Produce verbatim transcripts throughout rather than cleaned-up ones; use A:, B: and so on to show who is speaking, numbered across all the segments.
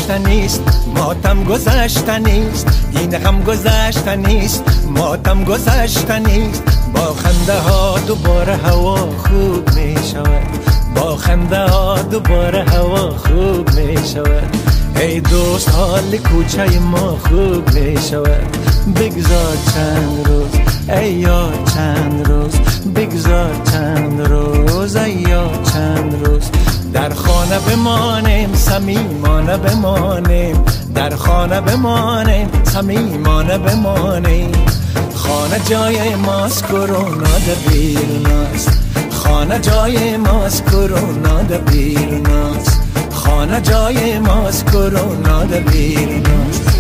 A: گذشتنیست، ماتم گذشتنیست، این غم گذشتنیست، ماتم گذشتنیست. با خنده ها دوباره هوا خوب می شود، با خنده ها دوباره هوا خوب می شود. ای دوست حال کوچه ما خوب می شود. بگذار چند روز ای یار چند روز، بگذار چند روز ای یار چند روز. در خانه بمانیم صمیمانه بمانیم، در خانه بمانیم صمیمانه بمانیم. خانه جای ماست کرونا در بیروناست، خانه جای ماست کرونا در بیروناست، خانه جای ماست کرونا در بیروناست.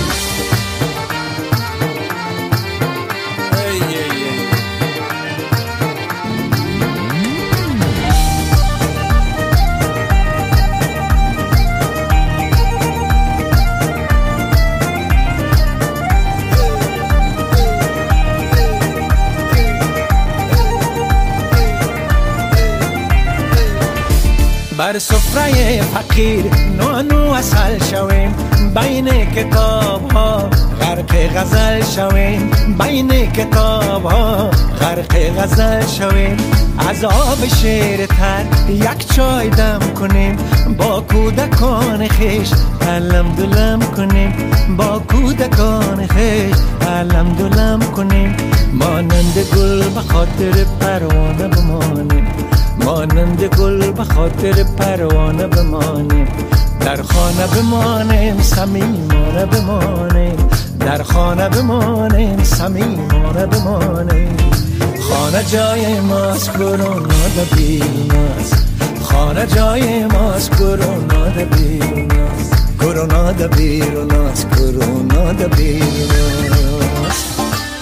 A: بر سفره فقیر نانو اصل شویم، بین کتاب ها غرق غزل شویم، بین کتاب ها غرق غزل شویم. از آب شیر تر یک چای دم کنیم، با کودکان خیش علم دلم کنیم، با کودکان خیش علم دلم کنیم. مانند گل به خاطر پروانه بمانیم، مانند گل به خاطر پروانه بمانیم. در خانه بمانیم صمیمانه بمانیم، در خانه بمانیم صمیمانه بمانیم. خانه جای ماست کرونا در بیروناست، خانه جای ماست کرونا در بیروناست، کرونا در بیروناست، کرونا در بیروناست.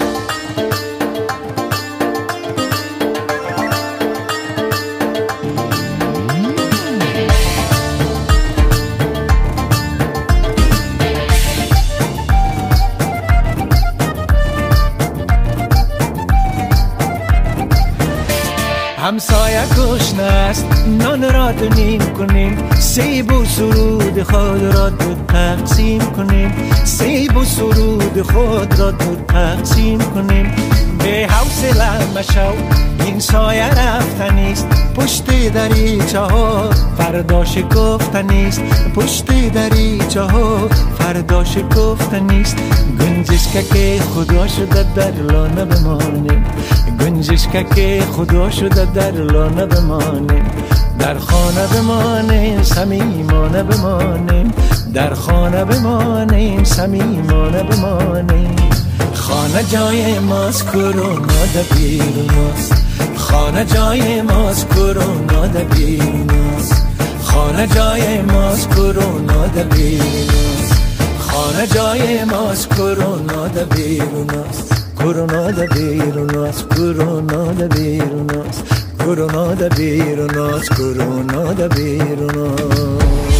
A: همسایه گشنه است نان را دو نیم کنیم، سیب و سرود خود را دو تقسیم کنیم، سیب و سرود خود را دو تقسیم کنیم. به حوصله مشو این سایه رفتنیست، پشت دریچه ها فردا شکفتنیست، پشت دریچه ها فردا شکفتنیست. گنجش که خدا شده در لانه بمانیم، گنجش که خدا شده در لانه بمانیم. در خانه بمانیم صمیمانه بمانیم، در خانه بمانیم صمیمانه بمانیم. خانه جای ماست کرونا در بیروناست، خانه جای ماست کرونا در بیروناست، خانه جای ماست کرونا در بیروناست، خانه جای ماست کرونا در بیروناست، کرونا در بیروناست، کرونا در بیروناست، کرونا در بیروناست، کرونا در بیروناست.